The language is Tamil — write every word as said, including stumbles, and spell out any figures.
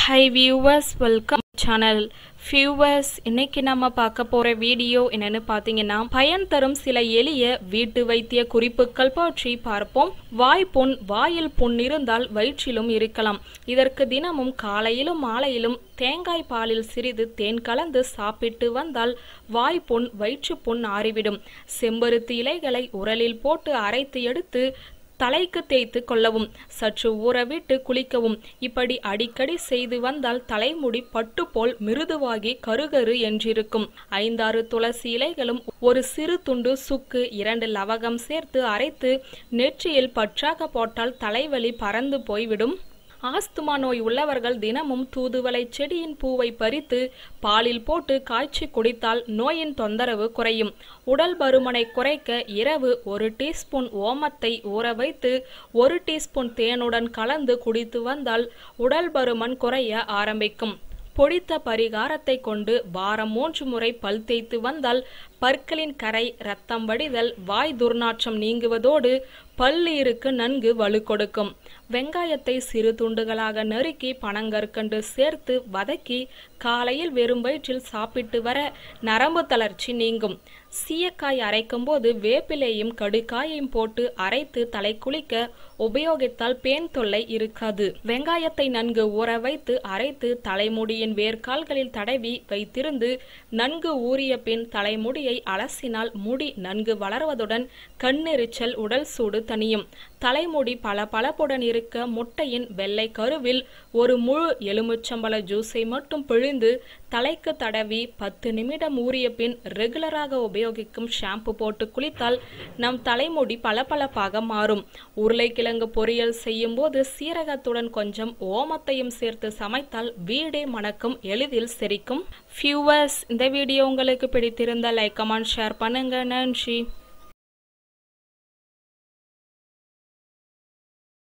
Hi viewers, welcome channel. Viewers, இன்னைக்கு நம்ம பார்க்க போற வீடியோ என்னன்னு பாத்தீங்கன்னா பயன் தரும் சில எளிய வீட்டு வைத்திய குறிப்புகள் பற்றி பார்ப்போம். வாய்ப்புண், வாயில் புண் இருந்தால் வயிற்றிலும் இருக்கலாம். இதற்கு தினமும் காலையிலும் மாலையிலும் தேங்காய் பாலில் சிறிது தேன் கலந்து சாப்பிட்டு வந்தால் வாய்ப்புண், வயிற்றுப்புண் ஆறிவிடும். செம்பருத்தி இலைகளை உரலில் போட்டு அரைத்து எடுத்து தலைக்கு தேய்த்து கொள்ளவும், சற்று ஊறவிட்டு குளிக்கவும். இப்படி அடிக்கடி செய்து வந்தால் தலைமுடி பட்டு போல் மிருதுவாகி கருகரு என்றிருக்கும். ஐந்தாறு துளசி இலைகளும் ஒரு சிறு துண்டு சுக்கு, இரண்டு லவங்கம் சேர்த்து அரைத்து நெற்றியில் பற்றாக போட்டால் தலைவலி பறந்து போய்விடும். ஆஸ்துமா நோய் உள்ளவர்கள் தினமும் தூதுவளை செடியின் பூவை பறித்து பாலில் போட்டு காய்ச்சி குடித்தால் நோயின் தொந்தரவு குறையும். உடல் பருமனை குறைக்க இரவு ஒரு டீஸ்பூன் ஓமத்தை ஊற வைத்து ஒரு டீஸ்பூன் தேனுடன் கலந்து குடித்து வந்தால் உடல் பருமன் குறைய ஆரம்பிக்கும். பொடித்த பரிகாரத்தை கொண்டு வாரம் மூன்று முறை பல் தேய்த்து வந்தால் பற்களின் கரை, இரத்தம் வடிதல், வாய் துர்நாற்றம் நீங்குவதோடு பல்லீருக்கு நன்கு வலு கொடுக்கும். வெங்காயத்தை சிறு துண்டுகளாக நறுக்கி பனங்கற்கண்டு சேர்த்து வதக்கி காலையில் வெறும் வயிற்றில் சாப்பிட்டு வர நரம்பு தளர்ச்சி நீங்கும். சீயக்காய் அரைக்கும் போது வேப்பிலையும் கடுக்காயையும் போட்டு அரைத்து தலை குளிக்க உபயோகித்தால் பேன் தொல்லை இருக்காது. வெங்காயத்தை நன்கு ஊற வைத்து அரைத்து தலைமுடியின் வேர்க்கால்களில் தடவி வைத்திருந்து நன்கு ஊறிய பின் தலைமுடியை அலசினால் முடி நன்கு வளர்வதுடன் கண்ணெரிச்சல், உடல் சூடு தணியும். தலைமுடி பல பளபளப்புடன் இருக்க முட்டையின் வெள்ளை கருவில் ஒரு முழு எலுமிச்சம்பழ ஜூஸை மட்டும் பிழிந்து தலைக்கு தடவி பத்து நிமிடம் ஊறிய பின் ரெகுலராக உபயோகிக்கும் ஷாம்பு போட்டு குளித்தால் நம் தலைமுடி பளபளப்பாக மாறும். உருளைக்கிழங்கு பொரியல் செய்யும் போது சீரகத்துடன் கொஞ்சம் ஓமத்தையும் சேர்த்து சமைத்தால் வீடே மணக்கும், எளிதில் செரிக்கும். வியூவர்ஸ், இந்த வீடியோ உங்களுக்கு பிடித்திருந்தால் லைக், கமெண்ட், ஷேர் பண்ணுங்க. நன்றி.